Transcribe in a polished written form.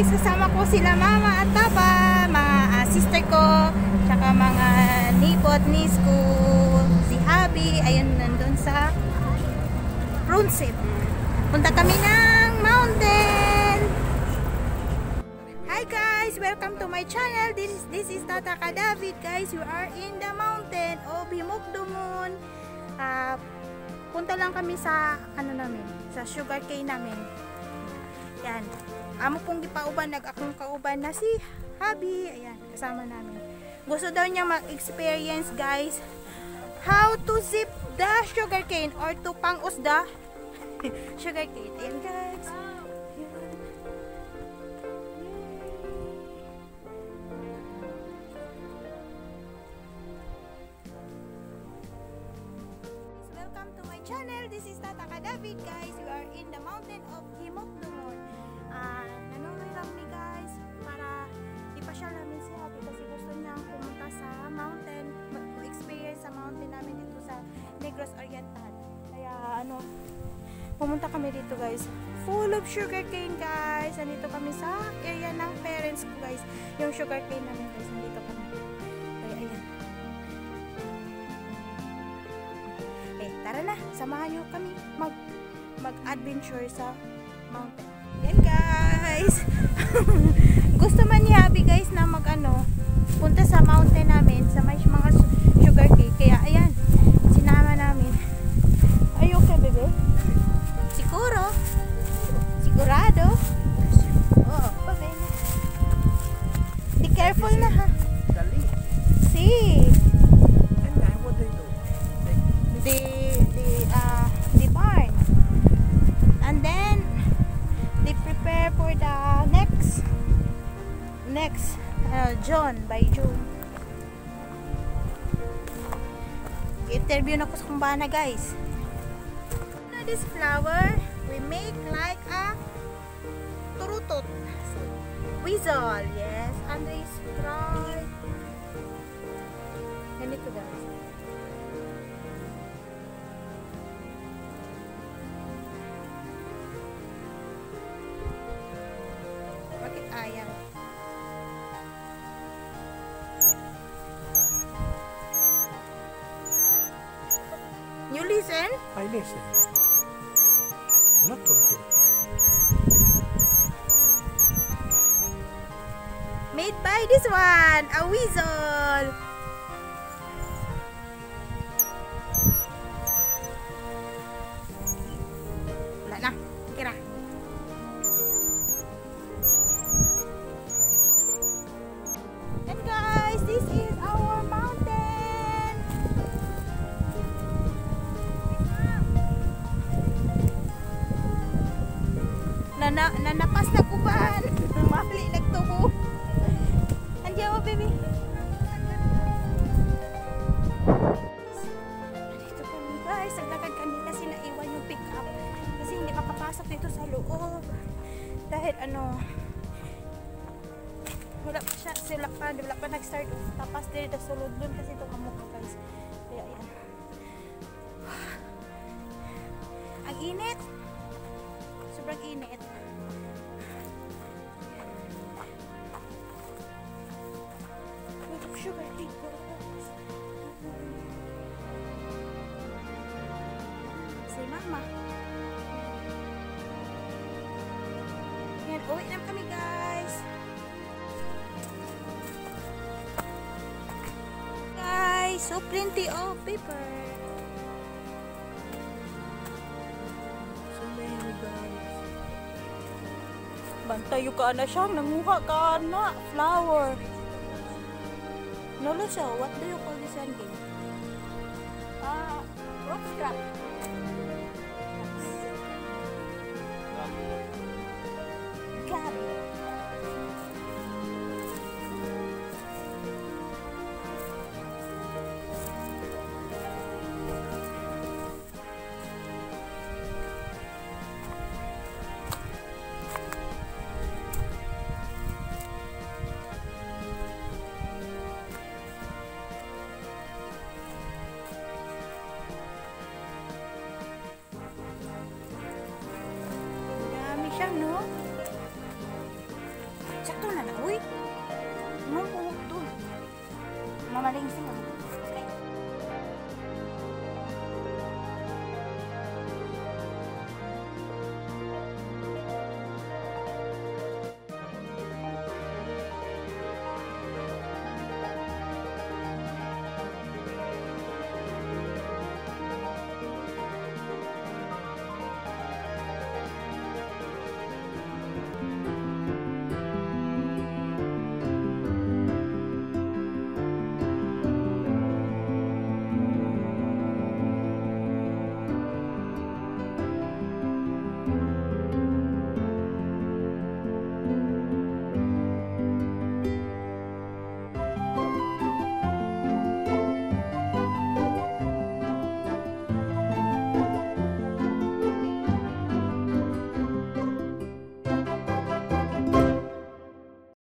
guys, kasama ko sila mama at papa, mga sister ko, tsaka mga nipot, niece ko, si Hubby, ayun nandun sa Prunsip. Punta kami ng mountain. Hi guys, welcome to my channel. This is Tata Cadavid guys. We are in the mountain of Himokdumon. Punta lang kami sa sa Sugarcane namin. Yan. Amo pong gipauban, nag-akong kauban na si Hubby. Ayan, kasama namin. Gusto daw niya mag-experience guys how to zip the sugarcane or to pang-us the sugarcane. Ayan guys. Welcome to my channel. This is Tata Cadavid guys. We are in the mountain of Himokdumon. Nanonood kami guys para ipasyal namin si Hubby kasi gusto niya pumunta sa mountain, mag-experience sa mountain namin dito sa Negros Oriental. Kaya pumunta kami dito guys. Full of sugarcane guys. Nandito kami sa area ng parents ko guys. Yung sugarcane namin guys. Nandito kami. Kaya ayan. Tara na. Samahan nyo kami mag-adventure sa mountain. Yan guys. Gusto man ni Hubby guys na punta sa mountain namin sa may mga sugarcane. Kaya ayan. Sinama namin. Are you okay bebe? Siguro. Sigurado. Oh, bebe. Be careful na ha. See. And then what they do? The barn. And then they prepare for the next by June. Interview na ko sa kumbana guys. This flower we make like a turutot. Weasel, yes. And they try. Ganito guys. Bakit ayaw? You listen? I listen. Not turtle. Made by this one, a weasel. Wala na, kira. And guys, this is our mountain. Nanapas na kuban. Mali nagtubo. Andiyan mo, baby. Nandito kami, guys. Naglakad kami kasi naiwan yung pick up. Kasi hindi makapasok dito sa loob. Dahil wala pa siya. Wala pa nag-start. Tapas dito sa sulod dun kasi ito kamukha, guys. Kaya yan. Ang init. Sobrang init. Sugar cane. Si mama. Yan, uwi na kami guys. Guys, so plenty of paper. So many guys. Bantayo ka na siyang nanguha ka na flower. Lolo siya, what do you call this one game? Rock scrap.